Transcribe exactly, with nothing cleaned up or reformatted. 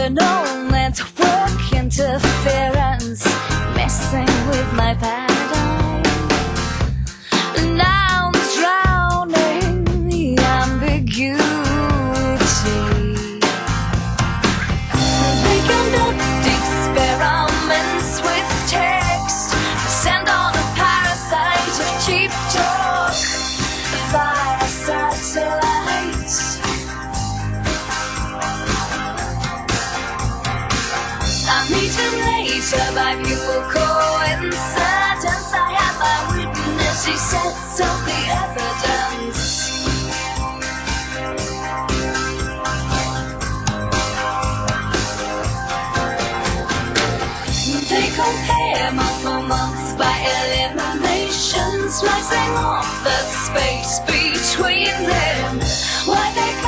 under no network interference, messing with my paradigm. Now I'm drowning the ambiguity. They conduct experiments with text, send on a parasite of cheap talk via satellites. I meet him later by pure coincidence. I have my witness, he sets up the evidence. They compare month for month by elimination, slicing off the space between them. Why they